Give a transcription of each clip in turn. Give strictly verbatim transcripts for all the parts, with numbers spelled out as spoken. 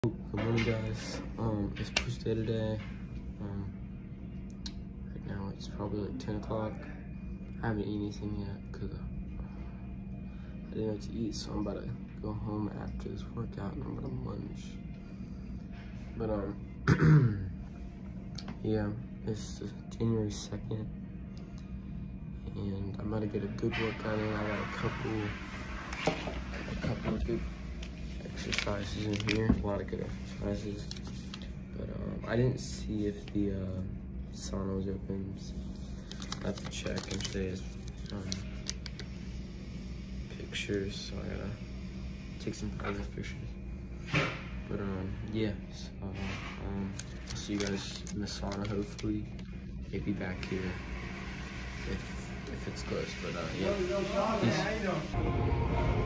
Good morning, guys. Um, it's push day today. Um, right now it's probably like ten o'clock. I haven't eaten anything yet because I didn't know what to eat, so I'm about to go home after this workout and I'm gonna munch. But um, yeah, it's January second, and I'm about to get a good workout in. I got a couple, a couple of good exercises in here, a lot of good exercises, but um, I didn't see if the uh, sauna was open. I have to check in today's um, pictures, so I gotta take some positive pictures. But um, yeah, so, um, I'll see you guys in the sauna hopefully. Maybe back here if, if it's close, but uh, yeah, peace.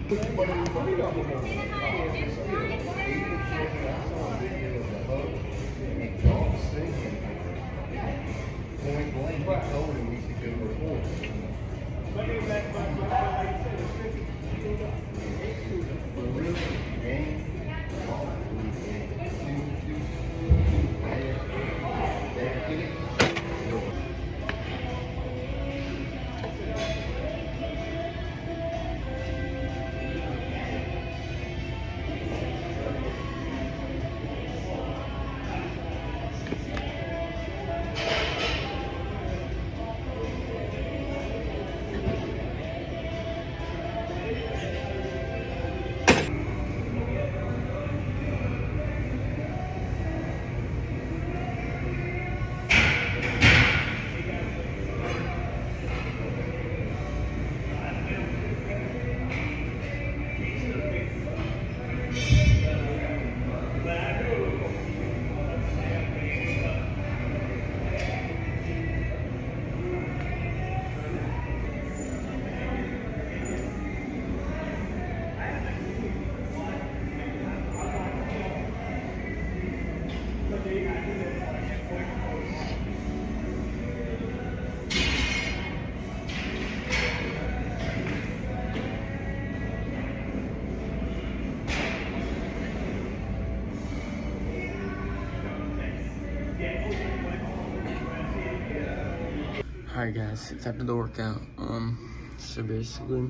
Alright guys, it's after the workout. Um, so basically,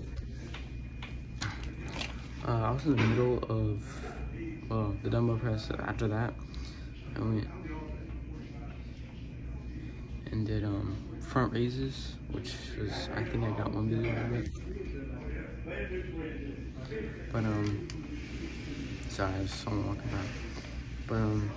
uh, I was in the middle of, well, the dumbbell press. After that, I went and did um, front raises, which was, I think I got one video of it. But, um, sorry, I was someone walking by. But, um,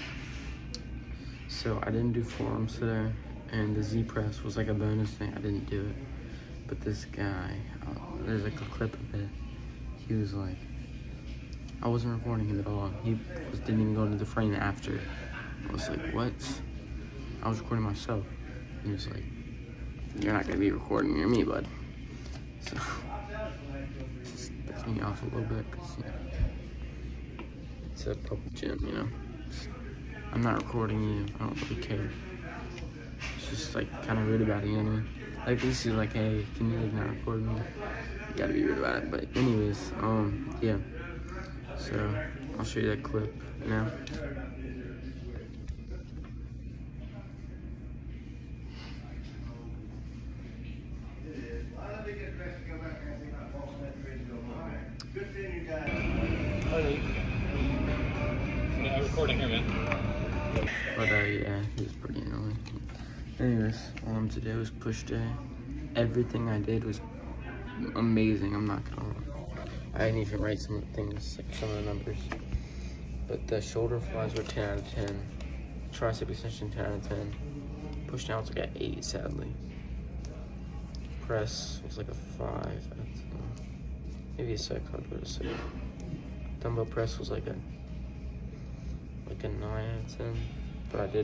so I didn't do forearms today. And the Z press was like a bonus thing. I didn't do it. But this guy, uh, there's like a clip of it. He was like, I wasn't recording him at all. He was, didn't even go into the frame after. I was like, what? I was recording myself. He was like, you're not gonna be recording near me, bud. So, just pissed me off a little bit, cause you know, it's a public gym, you know. I'm not recording you. I don't really care. Just like kind of rude about it, you know. Like this is like, hey, can you like not record me? You gotta be rude about it. But anyways, um, yeah. So I'll show you that clip now. Yeah, recording here, man. But uh, yeah, he was pretty annoying. Anyways, um, today was push day. Everything I did was amazing. I'm not gonna lie. I didn't even write some of the things, like some of the numbers. But the shoulder flies were ten out of ten. Tricep extension ten out of ten. Push downs I got eight, sadly. Press was like a five out of ten. Maybe a six, I'll go to six. Dumbbell press was like a like a nine out of ten. But I did.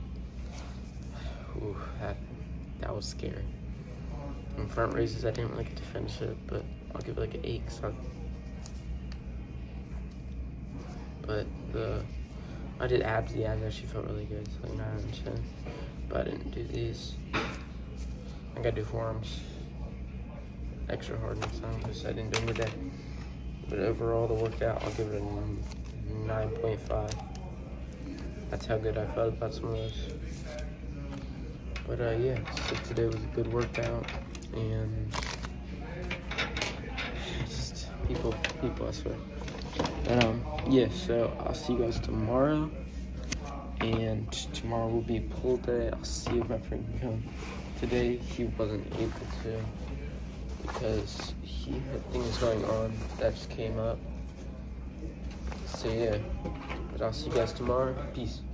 Ooh, that, that was scary. In front raises, I didn't really get to finish it, but I'll give it like an eight. So but the I did abs. The abs actually felt really good, so like nine out of ten. But I didn't do these. I gotta do forearms extra hard next time because I didn't do them today. But overall, the workout, I'll give it a nine point five. That's how good I felt about some of those. But uh, yeah, so today was a good workout, and just people, people, I swear. And um, yeah, so I'll see you guys tomorrow, and tomorrow will be pull day. I'll see if my friend can come. Today he wasn't able to because he had things going on that just came up. So yeah, but I'll see you guys tomorrow. Peace.